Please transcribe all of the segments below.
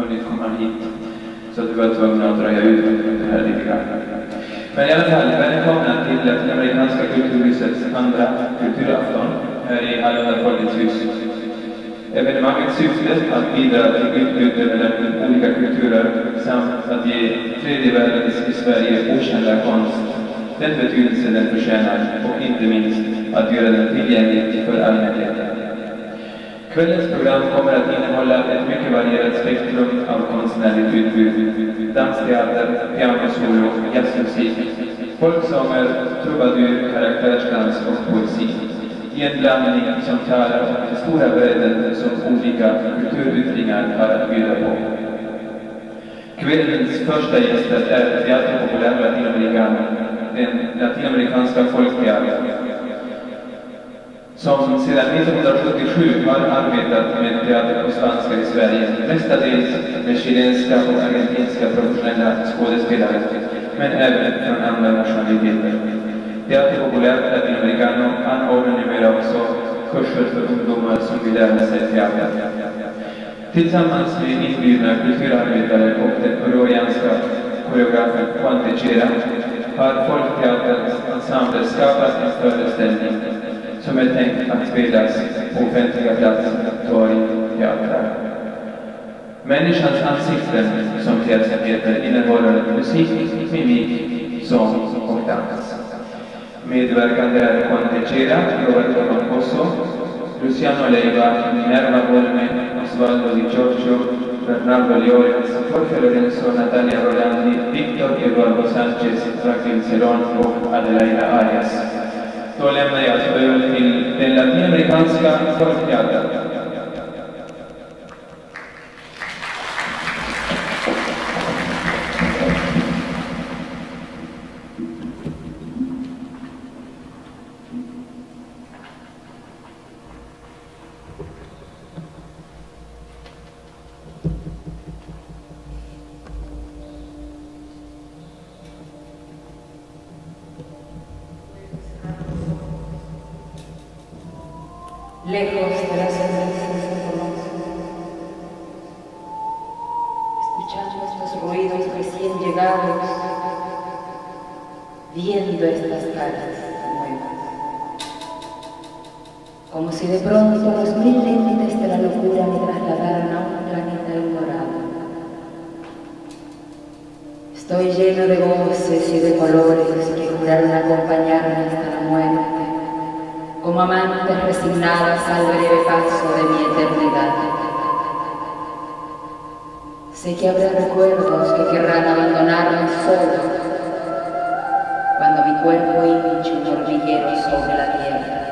hunnit komma hit. Så att vi var tvungna att dröja ut det här lite grann. Men i alla fall, välkomna till Latinamerikanska kulturhusets andra kulturafton här i Allmänna Folkets hus. Evenemangets syfte att bidra till utbyte mellan olika kulturer samt att ge tredje världens i Sverige okända konst den betydelse den förtjänar och inte minst att göra den tillgänglig för allmänheten. Kvällens program kommer att innehålla ett mycket varierat spektrum av konstnärligt utbud. Dansteater, pianosolo, jazzmusik, folksånger, trubadur, karaktärsdans och poesi. I en blandning som talar om den stora bredden som olika kulturyttringar har att bjuda på. Kvällens första gäster är Teatro Popular Latinoamericano, den latinamerikanska folkteatern, som sedan 1977 har arbetat med teater på spanska i Sverige, mestadels med chilenska och argentinska professionella skådespelare, men även från andra nationaliteter. Teatro Popular Latinoamericano anordnar numera också kurser för ungdomar som vill lära sig teater. Tillsammans med inbjudna kulturarbetare och den peruanska koreografen Juan Techera har Folkteaterns ensemble skapat en föreställning som är tänkt att spelas på offentliga platser, torg, teatrar. Människans ansikten, som pjäsen heter, innehåller musik, mimik, sång och dans. Medverkande är Juan Techera, Roberto Mancoso, Luciano Leiva, Minerva Bolme, Osvaldo Di Giorgio, Bernardo Llorens, Jorge Lorenzo, Natalia Rolandi, Víctor Eduardo Sánchez, Raquel Cerón och Adelaida Arias. Då lämnar jag så över till den latinamerikanska folkteatern. Lejos de las sonrisas de conoce, escuchando estos ruidos recién llegados, viendo estas caras nuevas, como si de pronto los mil límites de la locura me trasladaran a un planeta ignorado. Estoy lleno de voces y de colores que juraron acompañarme hasta la muerte, como amantes resignadas al breve paso de mi eternidad. Sé que habrá recuerdos que querrán abandonarme solo, cuando mi cuerpo hinche un hormiguero sobre la tierra.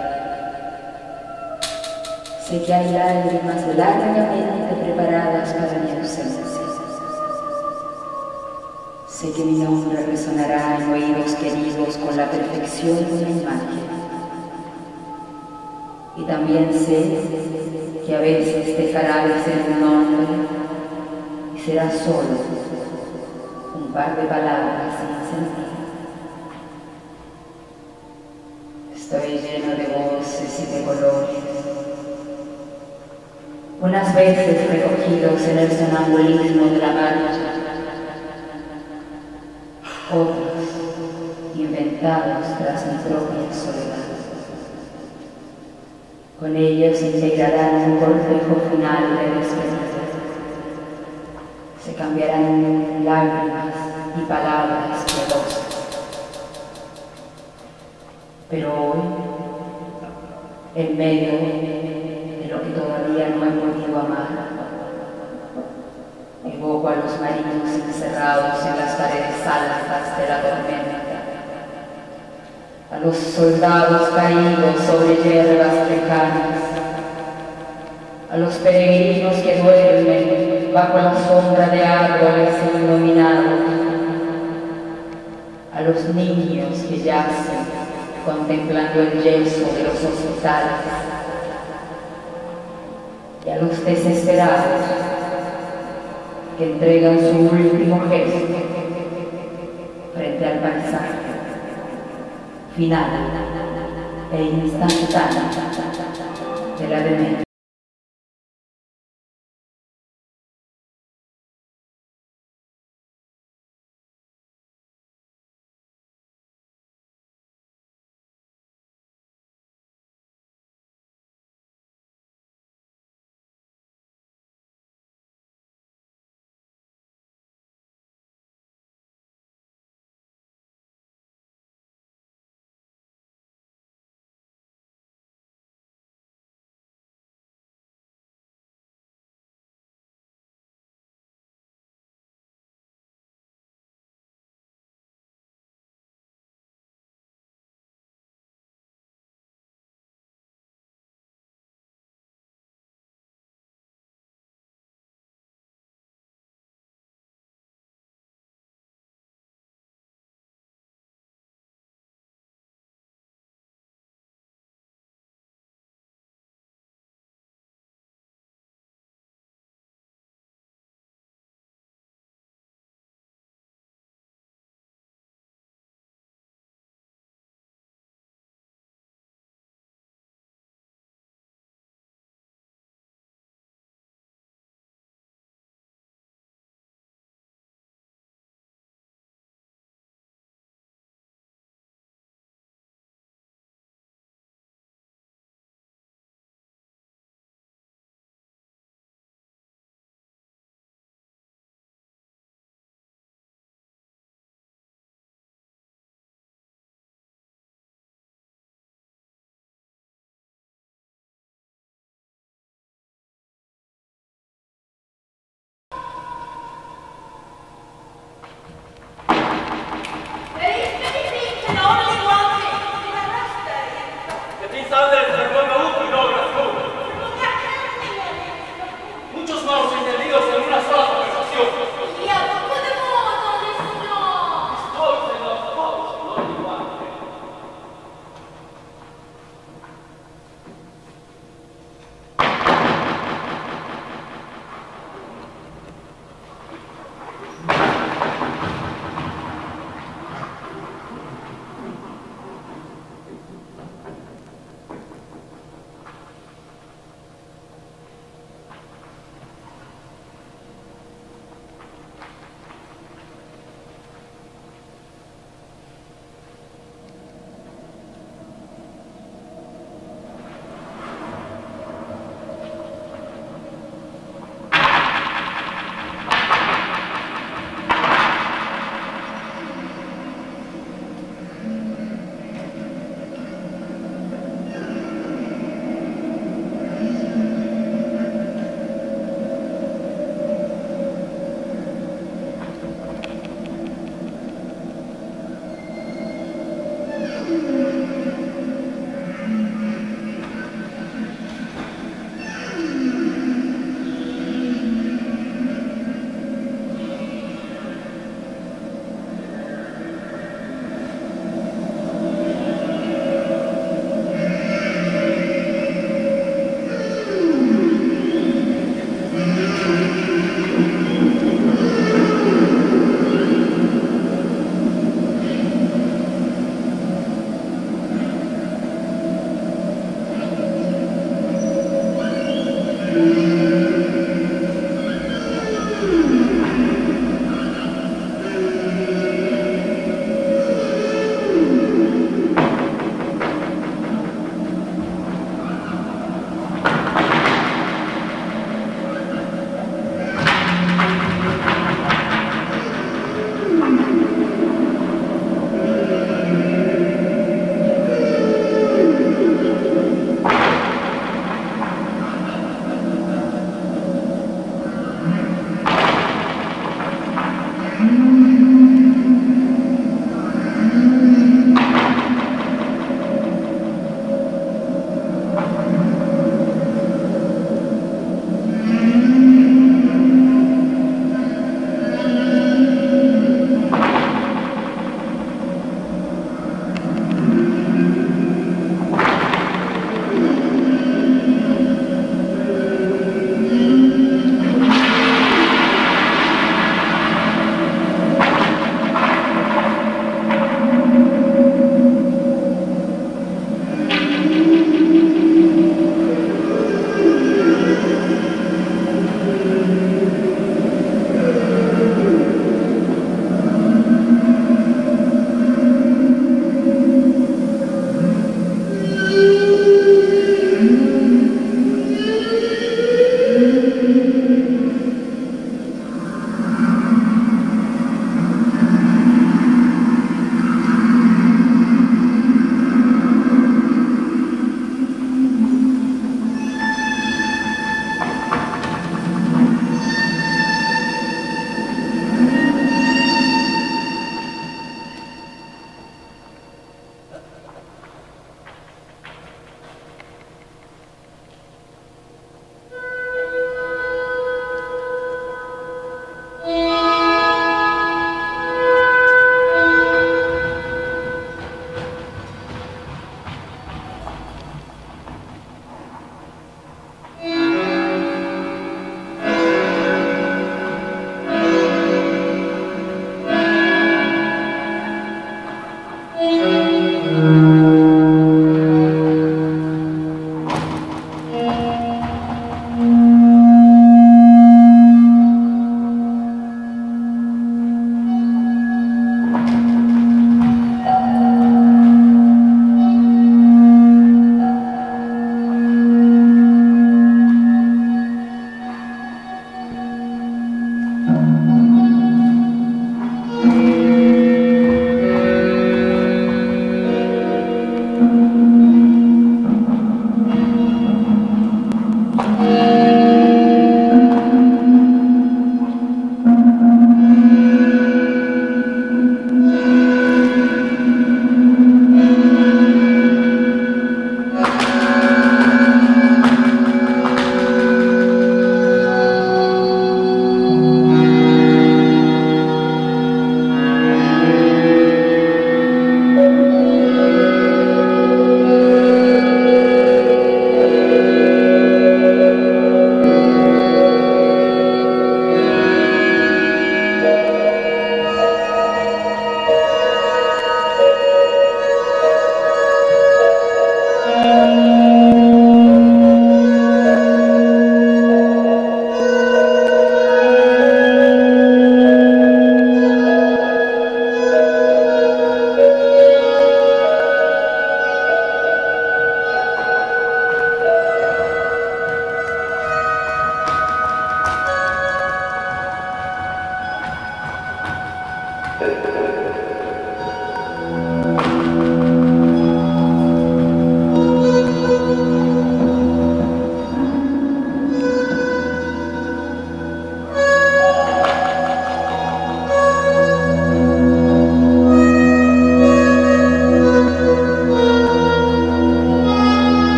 Sé que hay lágrimas largamente preparadas para mi ausencia. Sé que mi nombre resonará en oídos queridos con la perfección de una imagen. Y también sé que a veces dejará de ser un nombre y será solo un par de palabras sin sentido. Estoy lleno de voces y de colores, unas veces recogidos en el sonambulismo de la marcha, otros inventados tras mi propia soledad. Con ellos integrarán un cortejo final de despedida. Se cambiarán lágrimas y palabras piadosas. Pero hoy, en medio de lo que todavía no he podido amar, evoco a los marinos encerrados en las paredes altas de la tormenta, a los soldados caídos sobre hierbas lejanas, a los peregrinos que duermen bajo la sombra de árboles iluminados, a los niños que yacen contemplando el yeso de los hospitales, y a los desesperados que entregan su último gesto frente al paisaje final e instantáneo de la demencia.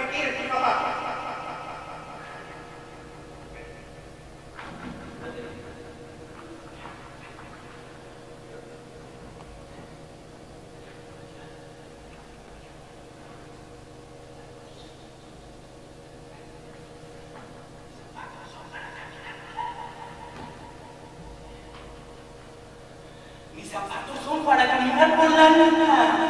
irti, papà. Mis zapatos son para caminar por la luna.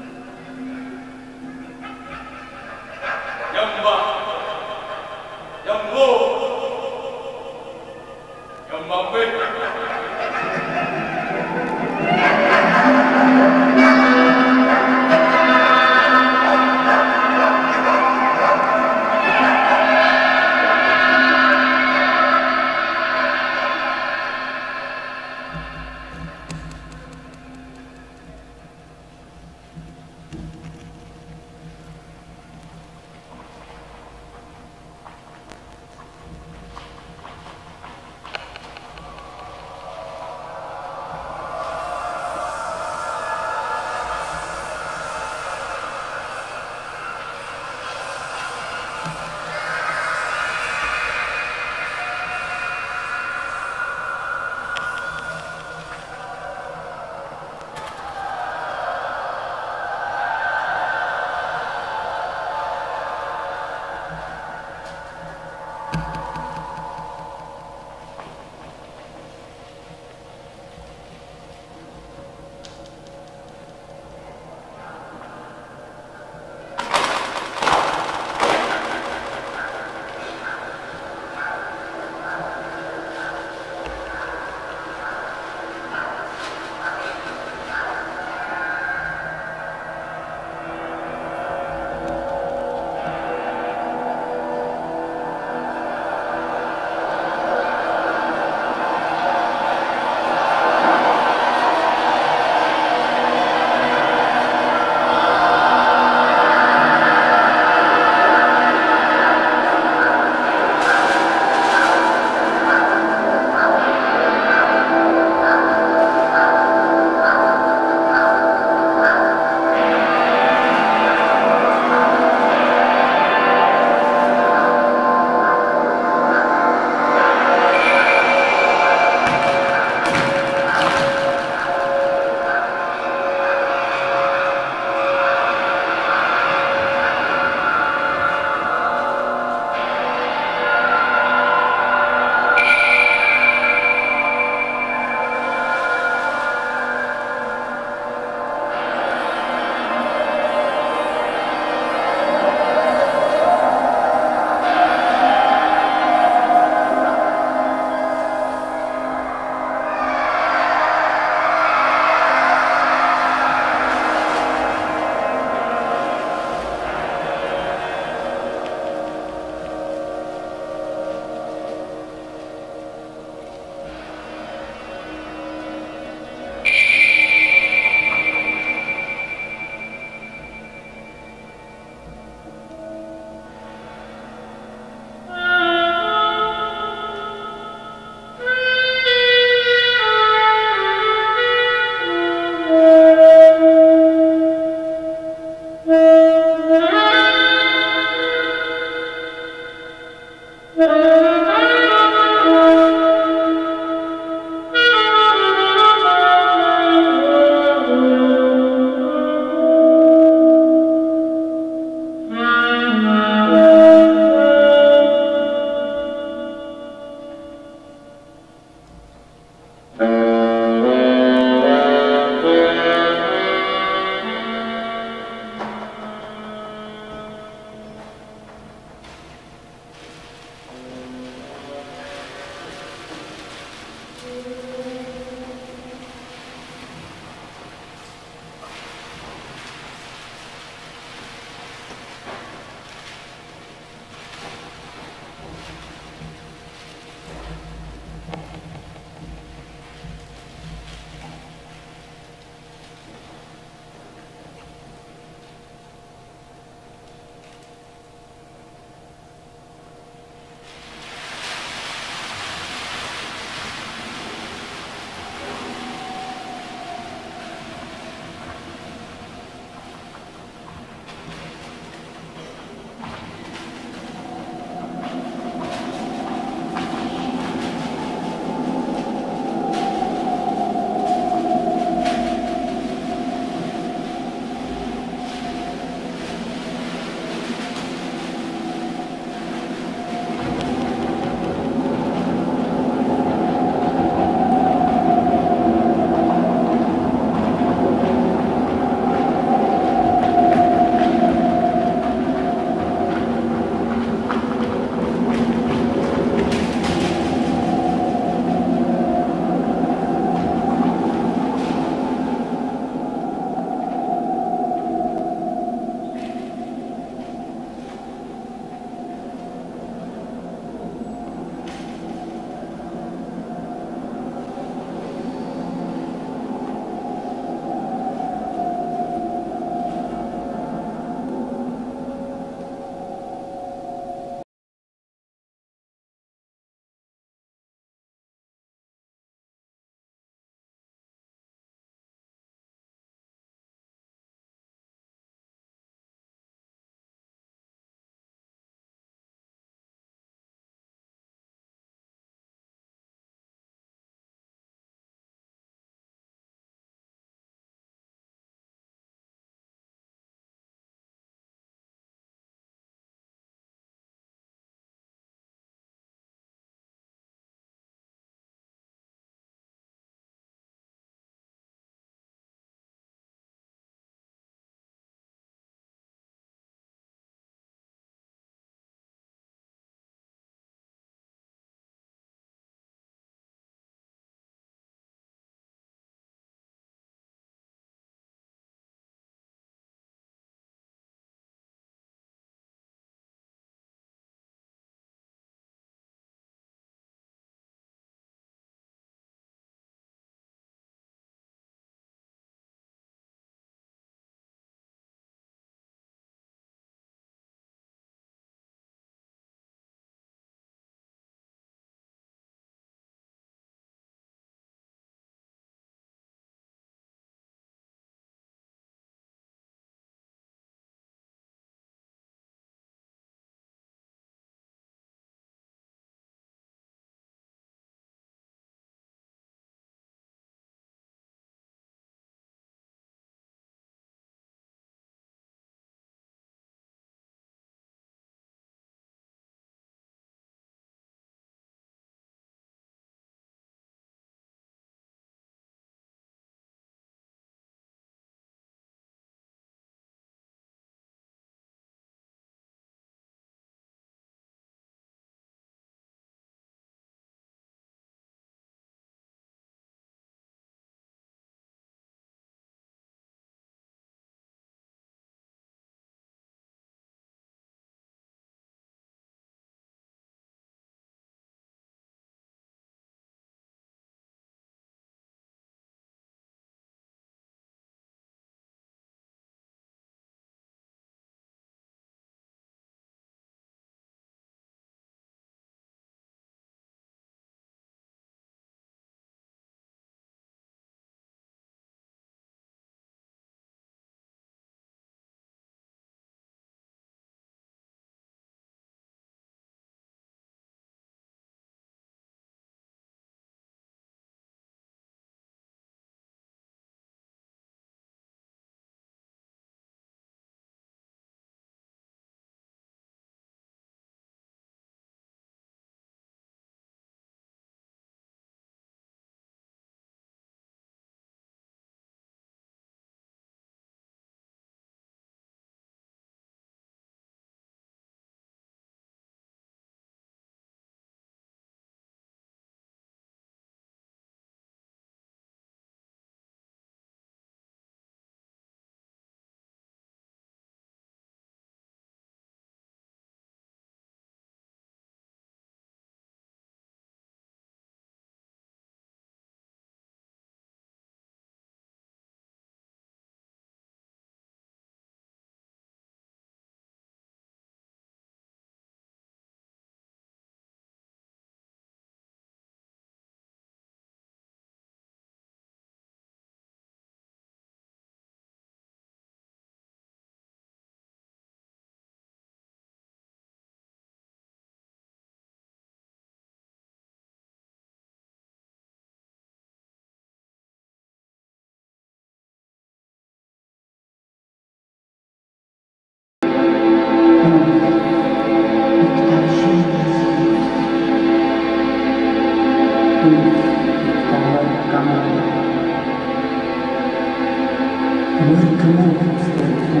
Mörka moln står på.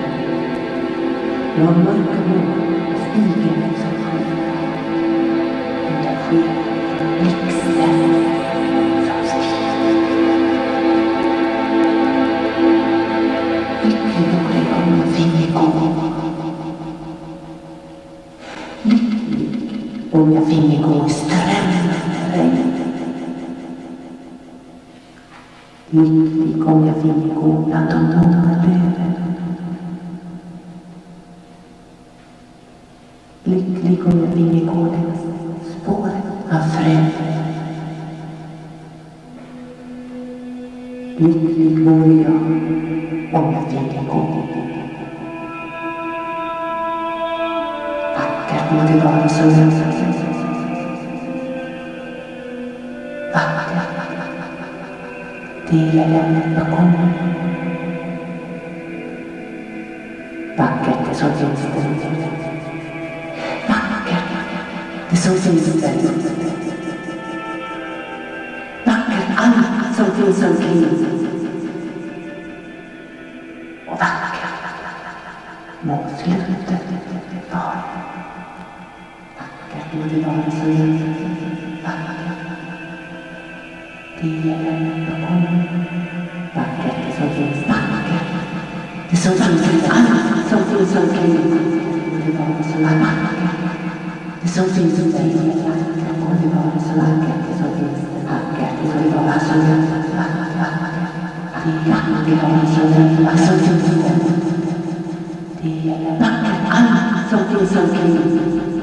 Ja, mörka moln stiger som skydd. Och där sker blixten som stiger. Lycklig vore jag om jag finge gå. Lycklig om jag finge gå i strämmande regn. Lycklig om jag finge gå bland de många döda. Lycklig om jag finge gå det spåret av fred. Lycklig vore jag om jag finge gå. Vackert må det vara så önskat. Vackert. Det jag lämnat bakom mig. Vackert det som finns där ute. Vackert det som finns där ute. Vackert allt som finns omkring. Och vackert må slutet vara. Vackert må det vara så önskat. Det jag lämnat bakom mig. Vackert det som finns. Vackert det som finns. Allt som finns omkring. Och det var så vackert. Det som finns där i vackert. Och det var så vackert. Det som finns vackert. Och det var så vackert. Det var så vackert. Som finns där. Det är vackert. Allt som finns omkring.